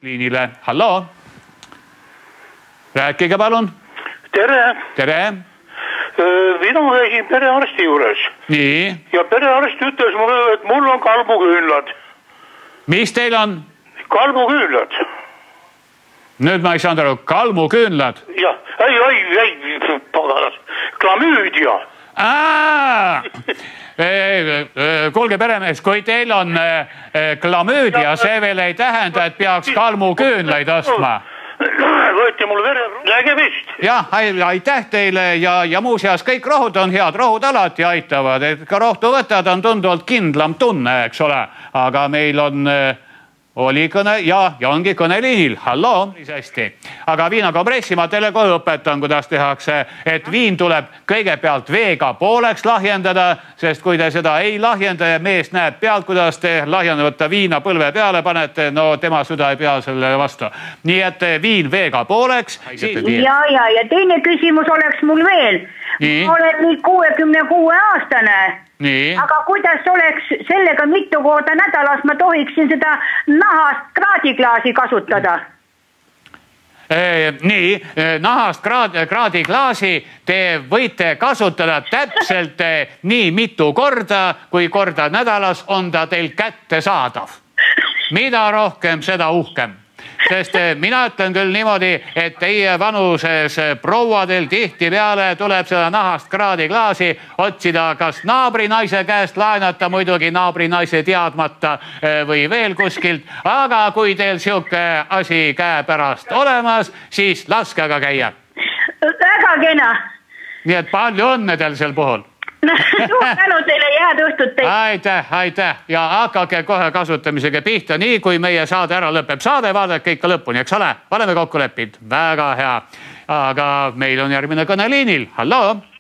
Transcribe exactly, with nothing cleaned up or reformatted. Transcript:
liinile, halloo. Rääkige palun. Tere. Tere. Mina käisin perearsti juures. Nii. Ja perearst ütles mulle, et mul on kalmuküünlad. Mis teil on? Kalmuküünlad. Nüüd ma ei saanud aru, kalmuküünlad. Jah, ei, ei, ei, paganas. Klamüüdia. Aa! Kuulge peremees, kui teil on klamüüdia, see veel ei tähenda, et peaks kalmuküünlaid ostma. Võeti mul vere, läge vist. Jah, aitäh teile ja, ja muuseas kõik rohud on head, rohud alati aitavad, et ka rohtu võtad on tunduvalt kindlam tunne, eks ole, aga meil on, oli kõne ja, ja ongi kõneliinil, halloo, hästi. Aga viinakompressi ma teile kohe õpetan, kuidas tehakse, et viin tuleb kõigepealt veega pooleks lahjendada, sest kui te seda ei lahjenda ja mees näeb pealt, kuidas te lahjendavata viina põlve peale panete, no tema süda ei pea selle vastu. Nii et viin veega pooleks. Ja, ja, ja teine küsimus oleks mul veel. Ma olen nüüd kuuekümne kuue aastane. Nii. Aga kuidas oleks sellega mitu korda nädalas ma tohiksin seda nahast kraadiklaasi kasutada? Nii, nahast kraadiklaasi te võite kasutada täpselt nii mitu korda, kui korda nädalas on ta teil kätte saadav. Mida rohkem, seda uhkem. Sest mina ütlen küll niimoodi, et teie vanuses prouadel tihti peale tuleb seda nahast kraadiklaasi otsida kas naabrinaise käest laenata, muidugi naabrinaise teadmata või veel kuskilt. Aga kui teil siuke asi käe pärast olemas, siis laske aga käia. Väga kena. Nii et palju õnne teil sel puhul. Suur tänu teile, head õhtut teile. Aitäh, aitäh. Ja hakake kohe kasutamisega pihta, nii kui meie saade ära lõpeb. Saade vaadake ikka lõpuni, eks ole? Oleme kokku leppinud. Väga hea. Aga meil on järgmine kõneliinil. Halloo.